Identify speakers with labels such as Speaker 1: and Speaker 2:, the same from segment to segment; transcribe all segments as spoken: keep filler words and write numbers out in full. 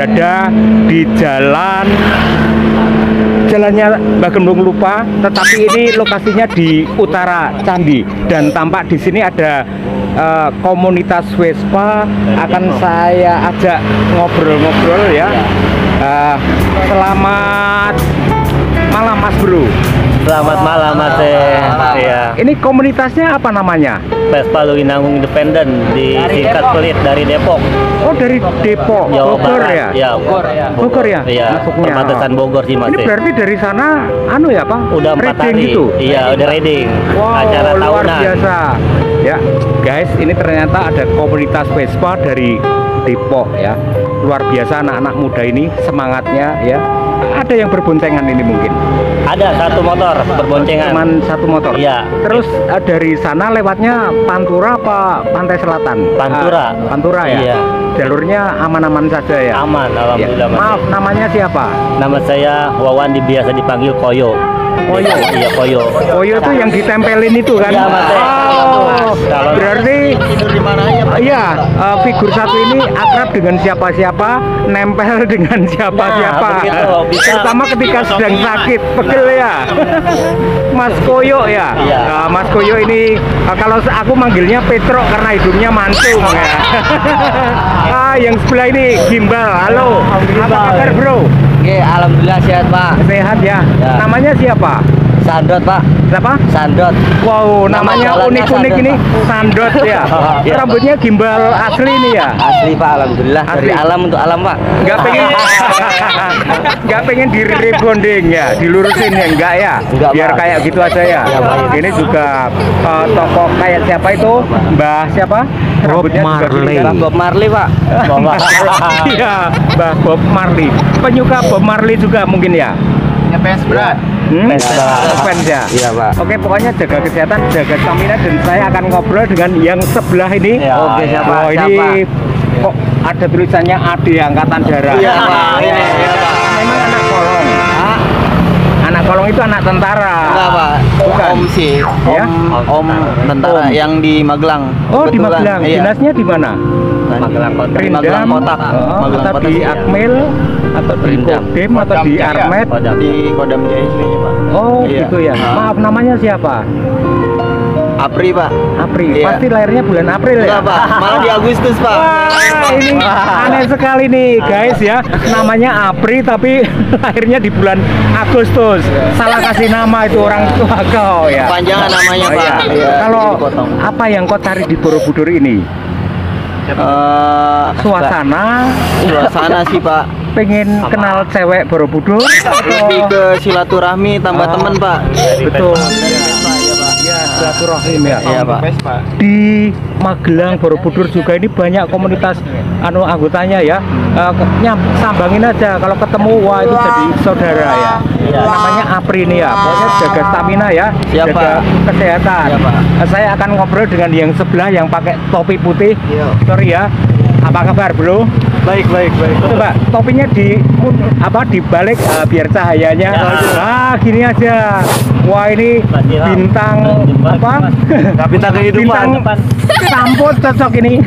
Speaker 1: berada di jalan jalannya Mbah Gembong lupa, tetapi ini lokasinya di utara candi dan tampak di sini ada uh, komunitas Vespa. Akan saya ajak ngobrol-ngobrol ya. Uh, selamat malam Mas Bro.
Speaker 2: Selamat malam Mas. Ya.
Speaker 1: Ini komunitasnya apa namanya?
Speaker 2: Vespa Luwinangun Independen di Singkat Pelit dari Depok.
Speaker 1: Oh, dari Depok, Bogor ya?
Speaker 2: Ya, Bogor ya.
Speaker 1: Bogor ya?
Speaker 2: Iya, perbatasan Bogor sih Mas.
Speaker 1: Ini berarti dari sana anu ya Pak?
Speaker 2: Udah empat hari
Speaker 1: gitu?
Speaker 2: Iya, udah reading.
Speaker 1: Wow,
Speaker 2: acara
Speaker 1: luar
Speaker 2: tahunan.
Speaker 1: biasa. Ya, guys, ini ternyata ada komunitas Vespa dari Depok ya. Luar biasa anak-anak muda ini semangatnya ya. Ada yang berboncengan ini mungkin?
Speaker 2: Ada satu motor berboncengan.
Speaker 1: Cuman satu motor?
Speaker 2: Iya.
Speaker 1: Terus uh, dari sana lewatnya Pantura apa Pantai Selatan?
Speaker 2: Pantura.
Speaker 1: Uh, Pantura ya?
Speaker 2: Iya.
Speaker 1: Jalurnya aman-aman saja ya?
Speaker 2: Aman, alhamdulillah.
Speaker 1: Ya. Maaf, namanya siapa?
Speaker 2: Nama saya Wawan, biasa dipanggil Koyo.
Speaker 1: Koyo?
Speaker 2: Iya, Koyo.
Speaker 1: Koyo itu yang ditempelin itu kan?
Speaker 2: Iya, Mas.
Speaker 1: Oh,
Speaker 2: Kalau
Speaker 1: berarti
Speaker 2: tidur di mana aja, Pak?
Speaker 1: iya, uh, figur satu ini akrab dengan siapa-siapa, nempel dengan siapa-siapa.
Speaker 2: Nah, begitu, bisa.
Speaker 1: Terutama ketika sedang sakit, pegel ya. Mas Koyo ya.
Speaker 2: Iya.
Speaker 1: Nah, Mas Koyo ini uh, kalau aku manggilnya Petro karena hidungnya mancung ya. Ah, yang sebelah ini Gimbal. Halo. Apa kabar, Bro?
Speaker 2: Oke, alhamdulillah sehat, Pak.
Speaker 1: Sehat ya.
Speaker 2: Ya.
Speaker 1: Namanya siapa?
Speaker 2: Sandot, Pak.
Speaker 1: Siapa?
Speaker 2: Sandot.
Speaker 1: Wow,
Speaker 2: Nama
Speaker 1: namanya
Speaker 2: jalannya
Speaker 1: unik-unik
Speaker 2: Sandot,
Speaker 1: ini.
Speaker 2: Pak.
Speaker 1: Sandot ya.
Speaker 2: Iya,
Speaker 1: Rambutnya gimbal asli nih ya.
Speaker 2: Asli, Pak, alhamdulillah.
Speaker 1: Asli.
Speaker 2: Dari alam untuk alam, Pak.
Speaker 1: Nggak pengen nggak pengen di rebonding ya, dilurusin ya enggak ya?
Speaker 2: Enggak,
Speaker 1: Biar
Speaker 2: Pak.
Speaker 1: kayak gitu aja ya.
Speaker 2: Ya, Pak.
Speaker 1: Ini juga uh, tokoh kayak siapa itu? Mbah siapa? Rambutnya juga
Speaker 3: Marley.
Speaker 1: gini kan?
Speaker 2: Bob Marley, Pak.
Speaker 1: Iya, Mbah Bob Marley. Penyuka Bob Marley juga mungkin ya?
Speaker 2: Ngefans berat.
Speaker 1: Hmm?
Speaker 2: Fans,
Speaker 1: Fans ya?
Speaker 2: Iya, Pak.
Speaker 1: Oke, pokoknya jaga kesehatan, jaga stamina, dan saya akan ngobrol dengan yang sebelah ini.
Speaker 2: Ya,
Speaker 1: Oke,
Speaker 2: ya.
Speaker 1: siapa? Oh, ini kok ada tulisannya A D Angkatan Darat.
Speaker 2: Iya, Pak. Ini, iya, Pak.
Speaker 1: Memang anak kolong. Anak kolong itu anak tentara.
Speaker 4: Enggak, Pak.
Speaker 1: Bukan.
Speaker 4: Om sih. Om,
Speaker 1: Ya?
Speaker 4: om tentara
Speaker 1: Om.
Speaker 4: yang di Magelang.
Speaker 1: Oh, di
Speaker 4: Kebetulan,
Speaker 1: Magelang.
Speaker 4: Iya.
Speaker 1: Dinasnya di mana?
Speaker 2: Magelang Kota.
Speaker 4: Di Magelang
Speaker 1: Rindam,
Speaker 4: Kotak.
Speaker 1: oh,
Speaker 4: Magelang
Speaker 1: atau
Speaker 4: Kotak,
Speaker 1: di
Speaker 4: iya.
Speaker 1: Akmil, atau di
Speaker 2: Rindam.
Speaker 1: Kodim, atau di Armet.
Speaker 2: Kodam.
Speaker 4: Di Kodam Jaya aslinya, Pak.
Speaker 1: Oh,
Speaker 4: Iya.
Speaker 1: gitu ya.
Speaker 4: Ah.
Speaker 1: Maaf, namanya siapa?
Speaker 4: Apri, Pak.
Speaker 1: April.
Speaker 4: Iya.
Speaker 1: Pasti lahirnya bulan April ya?
Speaker 4: Enggak, Pak. Malah di Agustus, Pak.
Speaker 1: Wah, ini aneh sekali nih guys ya. Namanya Apri tapi lahirnya di bulan Agustus. Salah kasih nama itu orang tua kau ya.
Speaker 4: Panjangan namanya,
Speaker 1: Oh,
Speaker 4: Pak.
Speaker 1: iya.
Speaker 4: Iya,
Speaker 1: Kalau
Speaker 4: jadi dipotong.
Speaker 1: apa yang kau tarik di Borobudur ini?
Speaker 4: Eh,
Speaker 1: Suasana,
Speaker 4: suasana sih, Pak.
Speaker 1: pengen kenal cewek Borobudur
Speaker 4: Lebih
Speaker 1: atau
Speaker 4: ke silaturahmi tambah
Speaker 1: Oh.
Speaker 4: temen, Pak.
Speaker 1: betul?
Speaker 4: Iya, Pak.
Speaker 1: Ya, silaturahim ya.
Speaker 4: Iya, Pak.
Speaker 1: Di Magelang Borobudur juga ini banyak komunitas anu anggotanya ya. Eh, ke- nyam, sambangin aja kalau ketemu, wah itu jadi saudara ya.
Speaker 2: Iya.
Speaker 1: Namanya Apri nih ya. Pokoknya jaga stamina ya,
Speaker 4: Siap,
Speaker 1: jaga
Speaker 4: Pak.
Speaker 1: kesehatan.
Speaker 4: Siap, Pak.
Speaker 1: Eh, Saya akan ngobrol dengan yang sebelah yang pakai topi putih.
Speaker 4: Iya.
Speaker 1: Sorry ya. Apa kabar, Bro?
Speaker 4: Baik, baik, baik.
Speaker 1: Coba topinya di apa dibalik eh, biar cahayanya.
Speaker 2: Ya.
Speaker 1: Ah, gini aja. Wah, ini
Speaker 2: Masih, Pak.
Speaker 1: bintang apa?
Speaker 4: Bintang kehidupan.
Speaker 1: Bintang samput cocok ini.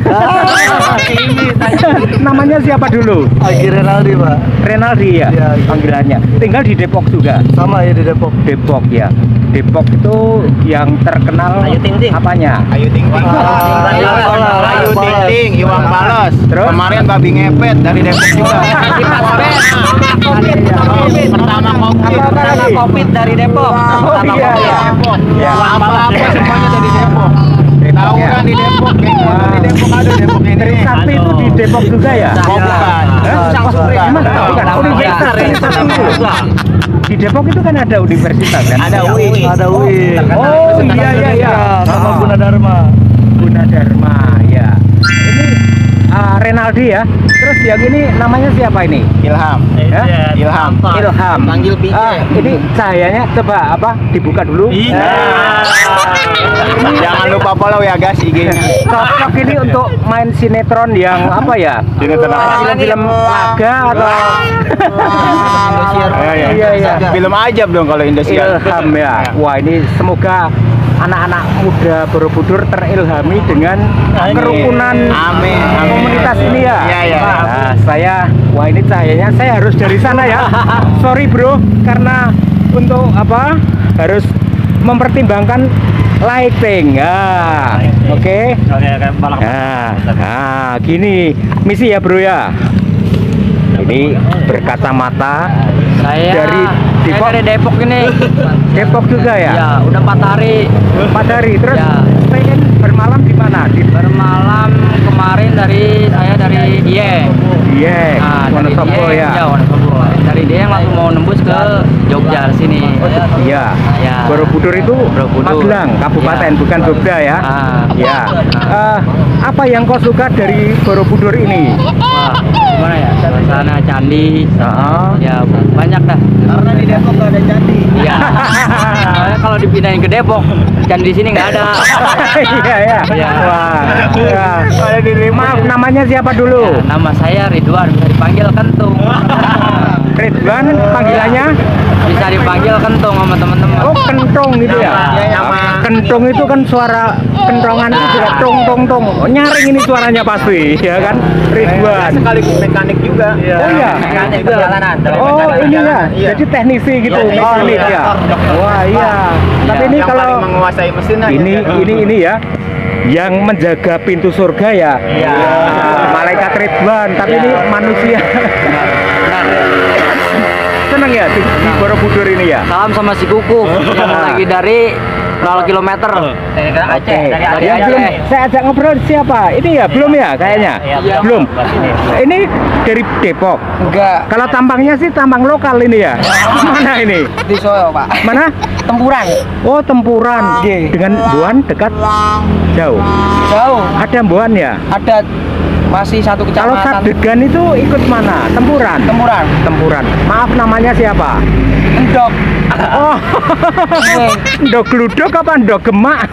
Speaker 1: Namanya siapa dulu?
Speaker 4: Agi Renaldi, Pak.
Speaker 1: Renaldi ya,
Speaker 4: Iya, iya.
Speaker 1: panggilannya. Tinggal di Depok juga.
Speaker 4: Sama ya di Depok.
Speaker 1: Depok ya. Depok itu yang terkenal
Speaker 2: Ayu Ting Ting.
Speaker 1: apanya?
Speaker 5: Ayu Ting Ting.
Speaker 4: Ah,
Speaker 5: Ayu
Speaker 4: Ayu
Speaker 5: Ting Ting, Iwan Fals.
Speaker 1: Terus?
Speaker 5: Kemarin babi ngepet dari Depok juga. Pertama Covid.
Speaker 1: Apa lagi?
Speaker 2: Covid dari Depok.
Speaker 1: Oh iya ya. Ya.
Speaker 5: Apa-apa semuanya dari Depok. Tahu
Speaker 1: ya.
Speaker 5: kan di Depok, kayak di Depok ada Depok ini.
Speaker 1: Trisakti itu di Depok juga ya?
Speaker 5: Oh, bukan.
Speaker 1: Hah? Gimana? Bukan. Universitas Trisakti itu. Di Depok itu kan ada universitas kan?
Speaker 2: Ada U I.
Speaker 4: Ada U I.
Speaker 1: Oh iya iya iya.
Speaker 4: Sama Gunadarma.
Speaker 1: Gunadarma ya. Ini uh, Renaldi ya. Terus yang ini namanya siapa ini?
Speaker 5: Ilham.
Speaker 1: Ya?
Speaker 5: Ilham.
Speaker 1: Ilham.
Speaker 4: Panggil P J.
Speaker 1: Ah, ini cahayanya coba apa? Dibuka dulu.
Speaker 2: Iya.
Speaker 1: Nah,
Speaker 5: Jangan lupa follow ya guys I G-nya.
Speaker 1: cocok ini untuk main sinetron yang apa ya?
Speaker 5: Sinetron apa?
Speaker 1: Film-film laga atau
Speaker 4: Indosiar.
Speaker 5: Iya, iya.
Speaker 1: Iya, iya.
Speaker 5: Film aja dong kalau Indosiar.
Speaker 1: Ilham ya. Wah, ini semoga anak-anak muda Borobudur terilhami dengan kerukunan
Speaker 5: Amin.
Speaker 1: komunitas ini ya.
Speaker 5: Iya, iya.
Speaker 1: Nah, saya wah ini cahayanya saya harus dari sana ya. Sorry bro, karena untuk apa harus mempertimbangkan lighting. Ya, oke. Nah, nah, gini misi ya bro ya. Ini berkacamata
Speaker 3: Saya
Speaker 1: dari
Speaker 3: saya
Speaker 1: Depok.
Speaker 3: dari Depok ini.
Speaker 1: Depok juga ya.
Speaker 3: Ya, udah empat hari
Speaker 1: Empat hari terus
Speaker 3: Ya.
Speaker 1: pengen bermalam di mana? Di
Speaker 3: bermalam kemarin dari saya dari Dieng.
Speaker 1: Dieng,
Speaker 3: Nah, dari
Speaker 1: Wonosobo
Speaker 3: Dieng,
Speaker 1: ya.
Speaker 3: Ya, Wonosobo. Dari Dieng langsung mau nembus ke Jogja sini.
Speaker 1: Iya.
Speaker 3: Ya.
Speaker 1: Borobudur itu
Speaker 3: Borobudur.
Speaker 1: Magelang, kabupaten,
Speaker 3: Ya.
Speaker 1: bukan Jogja ya.
Speaker 3: Ah.
Speaker 1: Ya. Eh, apa yang kau suka dari Borobudur ini?
Speaker 3: Wah, gimana ya? Suasana candi.
Speaker 1: Heeh.
Speaker 3: Ya, banyak dah.
Speaker 4: Karena di Depok gak ada candi.
Speaker 3: Iya. Soalnya kalau dipindahin ke Depok, candi di sini nggak ada.
Speaker 1: Iya ya.
Speaker 3: Iya.
Speaker 1: Wah. Ya. Maaf, namanya siapa dulu?
Speaker 3: Ya, nama saya Ridwan, bisa dipanggil Kentung.
Speaker 1: Ridwan, panggilannya?
Speaker 3: Bisa dipanggil Kentung sama teman-teman.
Speaker 1: Oh, kentong gitu ya.
Speaker 5: Nama- nama-
Speaker 1: Kentong itu kan suara kentongan itu juga tong tong tong. Oh, nyaring ini suaranya pasti, ya kan? Ridwan.
Speaker 5: Sekaligus mekanik juga.
Speaker 1: Oh iya.
Speaker 5: Mekanik perjalanan.
Speaker 1: Oh ini ya.
Speaker 5: Iya.
Speaker 1: Jadi teknisi gitu,
Speaker 5: Iya,
Speaker 1: mekanik
Speaker 5: iya.
Speaker 1: ya. Wah iya. Tapi ini
Speaker 5: Yang
Speaker 1: kalau
Speaker 5: paling menguasai mesin aja.
Speaker 1: ini ini ini ya yang menjaga pintu surga ya.
Speaker 5: Iya.
Speaker 1: Ah, malaikat Ridwan, tapi ini manusia. Seneng ya di, di Borobudur ini ya.
Speaker 3: Salam sama si Kuku yang lagi dari nol kilometer.
Speaker 1: Oke.
Speaker 3: Dari
Speaker 1: Yang belum
Speaker 3: Aceh.
Speaker 1: saya ajak ngobrol siapa? Ini ya belum ya kayaknya.
Speaker 3: Iya.
Speaker 1: Belum. Ini dari Depok.
Speaker 3: Enggak,
Speaker 1: Kalau tampangnya sih tampang lokal ini ya. Mana ini?
Speaker 3: di Solo, Pak.
Speaker 1: Mana?
Speaker 3: Tempuran.
Speaker 1: Oh, Tempuran. Dengan Buan dekat jauh.
Speaker 3: Jauh.
Speaker 1: Ada Buan ya?
Speaker 3: Ada masih satu
Speaker 1: Kalau
Speaker 3: kecamatan.
Speaker 1: Sadegan itu ikut mana? Tempuran.
Speaker 3: Tempuran.
Speaker 1: Tempuran. Maaf namanya siapa?
Speaker 3: Endok.
Speaker 1: Oh. Ndok gluduk apa ndok gemak?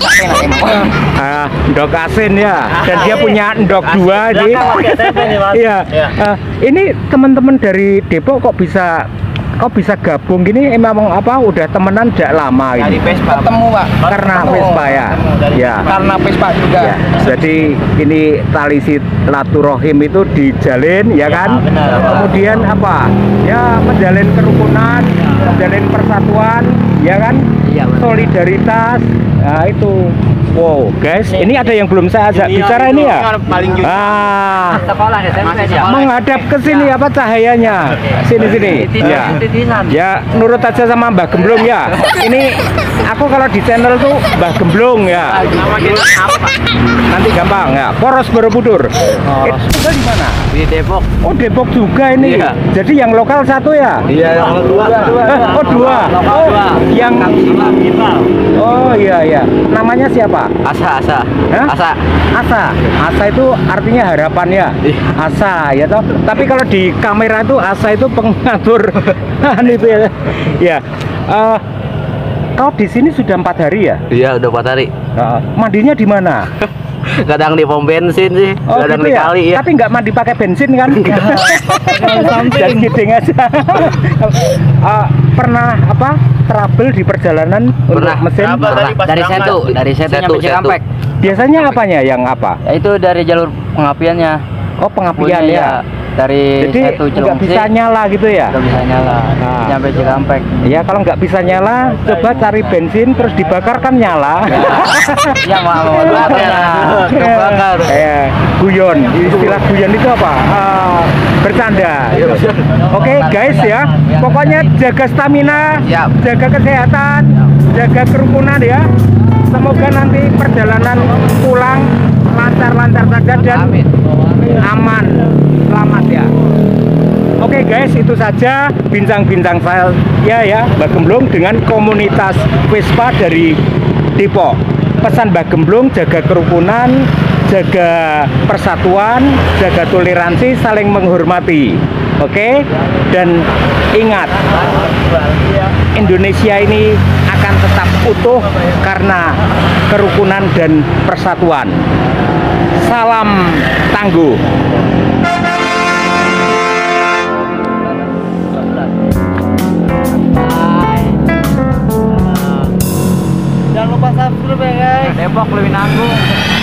Speaker 1: Ah, ndok asin ya. Dan dia punya ndok dua di. Iya. Ah, ini teman-teman dari Depok kok bisa kok bisa gabung gini emang apa udah temenan sejak lama
Speaker 5: Dari
Speaker 1: gitu.
Speaker 5: Vespa.
Speaker 3: Ketemu, Pak.
Speaker 1: Karena
Speaker 3: Ketemu.
Speaker 1: Vespa ya. Ya.
Speaker 3: Karena Vespa juga.
Speaker 1: Ya, jadi ini tali silaturahim itu dijalin ya kan?
Speaker 2: benar.
Speaker 1: Kemudian apa? Ya menjalin kerukunan, menjalin persatuan, ya kan?
Speaker 3: Iya, benar.
Speaker 1: Solidaritas. Nah, itu. Wow, guys, ini ada yang belum saya ajak
Speaker 5: Junior
Speaker 1: bicara
Speaker 5: itu
Speaker 1: ini ya?
Speaker 5: yang paling junior.
Speaker 1: Ah,
Speaker 3: Sekolah S M P
Speaker 5: Masih
Speaker 3: ya.
Speaker 5: sekolah.
Speaker 1: menghadap ke sini apa cahayanya? Sini sini. Ya.
Speaker 3: Titisan.
Speaker 1: Ya, nurut aja sama Mbah Gemblung ya. Ini aku kalau di channel tuh Mbah Gemblung ya.
Speaker 5: Nama kita apa?
Speaker 1: Nanti gampang ya. Poros Borobudur. Itu tinggal di mana?
Speaker 3: Di Depok.
Speaker 1: Oh, Depok juga ini.
Speaker 3: Iya.
Speaker 1: Jadi yang lokal satu ya?
Speaker 4: Iya, yang kedua.
Speaker 1: Eh, oh, dua. Oh,
Speaker 3: dua.
Speaker 1: yang Oh, iya iya. Namanya siapa?
Speaker 3: Asa, asa.
Speaker 1: Hah?
Speaker 3: Asa.
Speaker 1: Asa. Asa itu artinya harapan ya. Asa ya toh. Tapi kalau di kamera itu asa itu pengatur anu itu ya. Ya. Eh, kau di sini sudah empat hari ya?
Speaker 3: Iya, udah empat hari.
Speaker 1: Heeh. Mandinya di mana?
Speaker 3: Kadang di pom bensin sih,
Speaker 1: Oh,
Speaker 3: kadang
Speaker 1: gitu
Speaker 3: di
Speaker 1: ya?
Speaker 3: kali ya.
Speaker 1: Tapi nggak mandi pakai bensin kan? Jadi kidding aja. Eh, pernah apa? Trouble di perjalanan
Speaker 3: Pernah.
Speaker 1: untuk mesin?
Speaker 5: Trouble
Speaker 3: Pernah.
Speaker 5: tadi pas
Speaker 3: Dari
Speaker 5: berangkat.
Speaker 3: Setu, dari Setu
Speaker 2: Setu,
Speaker 3: nyampe
Speaker 2: Setu.
Speaker 3: Cikampek.
Speaker 1: Biasanya apanya yang apa?
Speaker 3: Ya, itu dari jalur pengapiannya.
Speaker 1: Oh, pengapian
Speaker 3: Punya,
Speaker 1: ya.
Speaker 3: Dari
Speaker 1: Jadi
Speaker 3: Setu
Speaker 1: nggak
Speaker 3: Cilengsi.
Speaker 1: bisa nyala gitu ya?
Speaker 3: Nggak bisa nyala.
Speaker 1: Nah.
Speaker 3: Nyampe Cikampek.
Speaker 1: Ya kalau nggak bisa nyala, coba cari bensin terus dibakar kan nyala.
Speaker 3: Ya mau mau bakar ya. Kebakar.
Speaker 1: Eh, guyon. Istilah guyon itu apa? Ah, bercanda. Oke guys ya, pokoknya jaga stamina,
Speaker 3: Siap.
Speaker 1: jaga kesehatan, jaga kerukunan ya. Semoga nanti perjalanan pulang lancar-lancar saja dan
Speaker 3: Amin.
Speaker 1: aman, selamat ya. Oke guys, itu saja bincang-bincang saya ya Mbak Gemblung dengan komunitas Vespa dari Depok. Pesan Mbak Gemblung, jaga kerukunan, jaga persatuan, jaga toleransi, saling menghormati. Oke? Dan ingat, Indonesia ini akan tetap utuh karena kerukunan dan persatuan. Salam tangguh.
Speaker 4: Jangan lupa subscribe ya guys.
Speaker 3: Depok lebih nanggung.